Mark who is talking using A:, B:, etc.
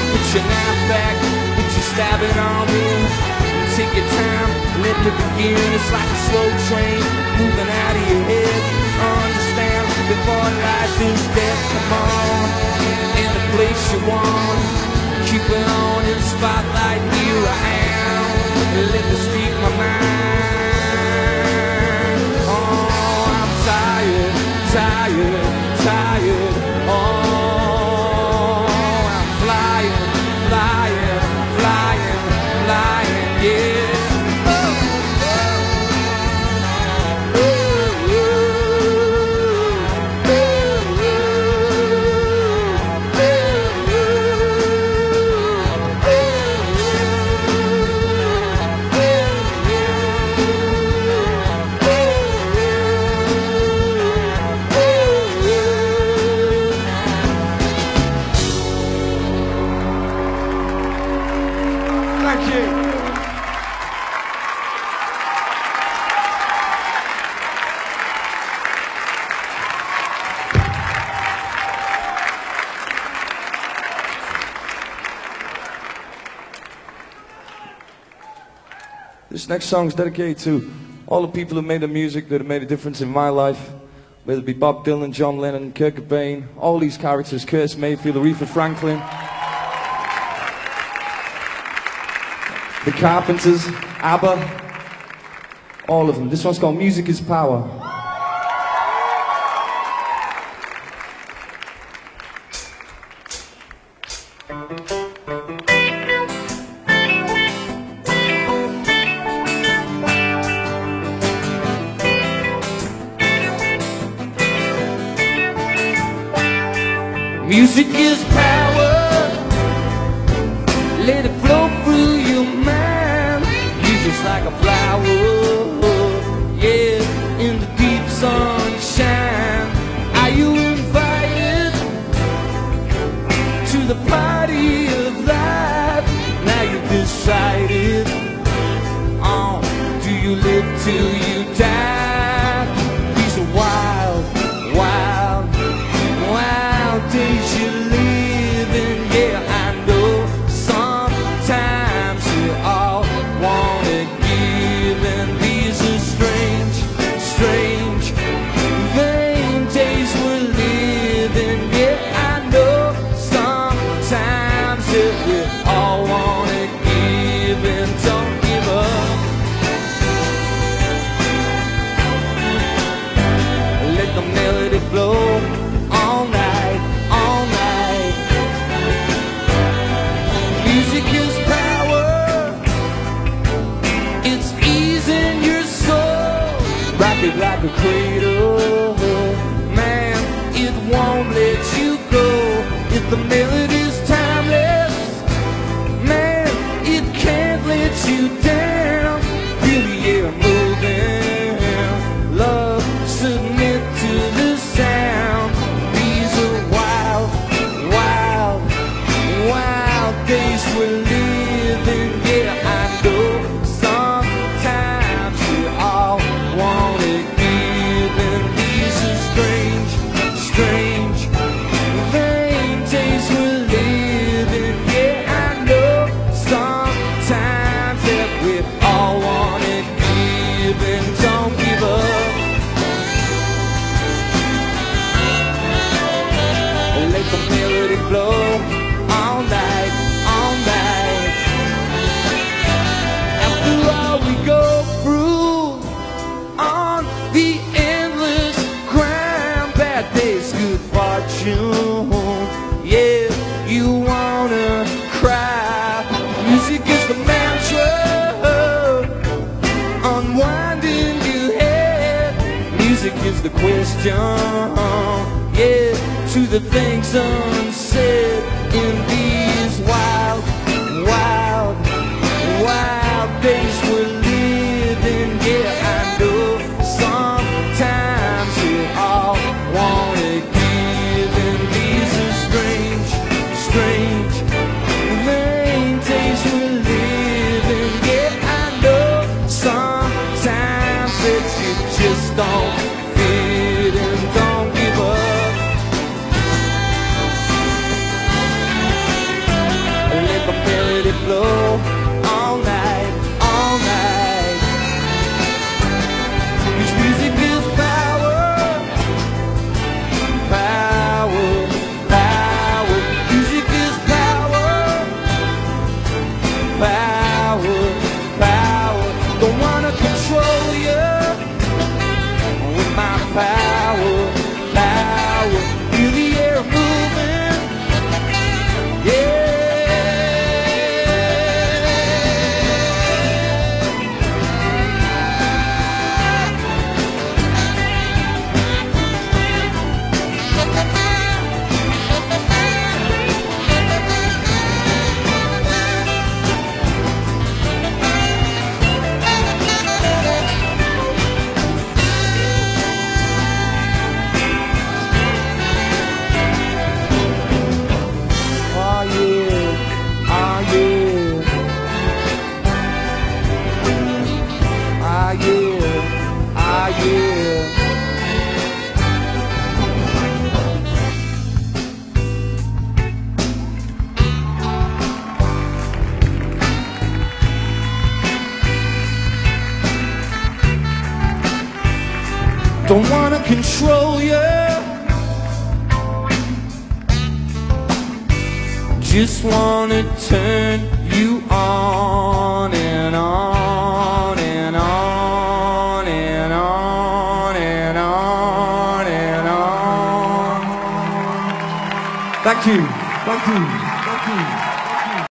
A: Put your knife back, put your stabbing arm in. Take your time, let me begin. It's like a slow train moving out of your head. Understand before life is death. Come on, in the place you want. Keep it on in the spotlight. Here I am. Let me speak my mind. Oh, I'm tired, tired, tired. Oh, I'm flying, flying, flying, flying, yeah.
B: This next song is dedicated to all the people who made the music that have made a difference in my life, whether it be Bob Dylan, John Lennon, Kurt Cobain, all these characters, Curtis Mayfield, Aretha Franklin, the Carpenters, ABBA, all of them. This one's called Music is Power.
A: Music is power. Let it flow through your mind. You're just like a flower, yeah, in the deep sunshine. Are you invited to the party of life? Now you've decided. Do you live till you die? These are wild, wild, wild days you live in. Yeah, I know sometimes you all want it given. These are strange, strange, vain days we're living. Yeah, I know sometimes that we all want it given. Don't give up. Let the melody flow all night, all night. Music is power. It's easing your soul. Rock it like a cradle. Man, it won't let you go. If the melody's timeless, man, it can't let you down. Feel the air moving. Love, submit to the sound. These are wild, wild, wild days we're living. Yeah, I know sometimes we all want it given. These are strange, strange, vain days we're living. Yeah, I know sometimes that we all want it given. Don't give up. Let the melody flow all night, all night. After all we go through on the endless grind, bad days, good fortune. Yeah, you wanna cry. Music is the mantra, unwinding your head. Music is the question, yeah, to the things unsaid in these wild, wild, wild days we're living. Yeah, I know sometimes we all want it given. These are strange, strange, vain days we're living. Yeah, I know sometimes that you just don't fit and don't give up. Don't wanna control you, just wanna turn you on and on and on and on and on and on.
B: Thank you. Thank you.